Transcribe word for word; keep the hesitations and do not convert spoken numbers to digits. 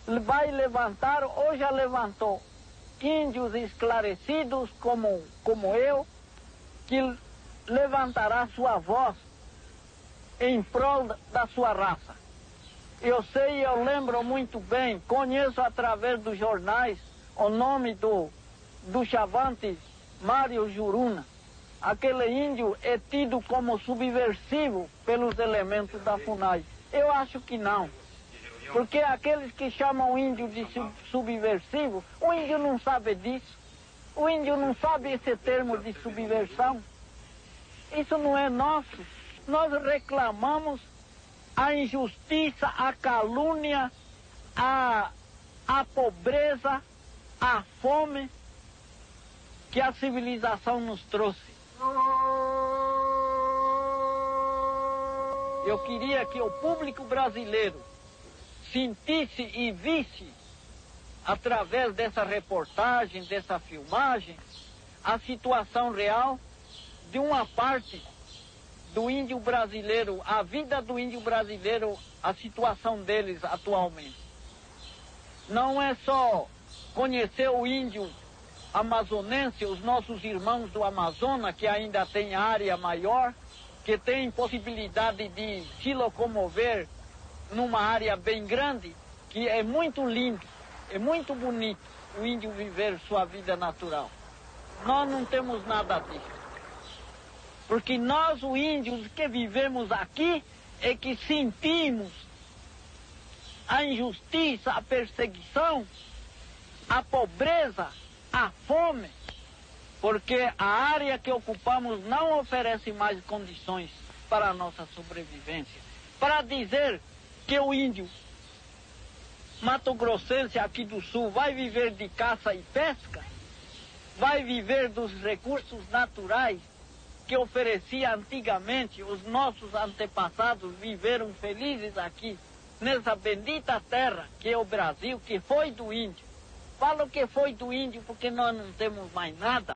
vai levantar ou já levantou índios esclarecidos como, como eu, que levantará sua voz em prol da sua raça. Eu sei, eu lembro muito bem, conheço através dos jornais o nome do, do chavante Mário Juruna. Aquele índio é tido como subversivo pelos elementos da FUNAI. Eu acho que não. Porque aqueles que chamam o índio de subversivo, o índio não sabe disso. O índio não sabe esse termo de subversão. Isso não é nosso. Nós reclamamos a injustiça, a calúnia, a, a pobreza, a fome que a civilização nos trouxe. Eu queria que o público brasileiro sentisse e visse, através dessa reportagem, dessa filmagem, a situação real de uma parte do índio brasileiro, a vida do índio brasileiro, a situação deles atualmente. Não é só conhecer o índio amazonense, os nossos irmãos do Amazonas, que ainda tem área maior, que tem possibilidade de se locomover numa área bem grande, que é muito lindo, é muito bonito o índio viver sua vida natural. Nós não temos nada disso. Porque nós, os índios que vivemos aqui, é que sentimos a injustiça, a perseguição, a pobreza, a fome, porque a área que ocupamos não oferece mais condições para a nossa sobrevivência. Para dizer que o índio mato-grossense aqui do sul vai viver de caça e pesca, vai viver dos recursos naturais que oferecia antigamente, os nossos antepassados viveram felizes aqui, nessa bendita terra que é o Brasil, que foi do índio. Falo que foi do índio porque nós não temos mais nada.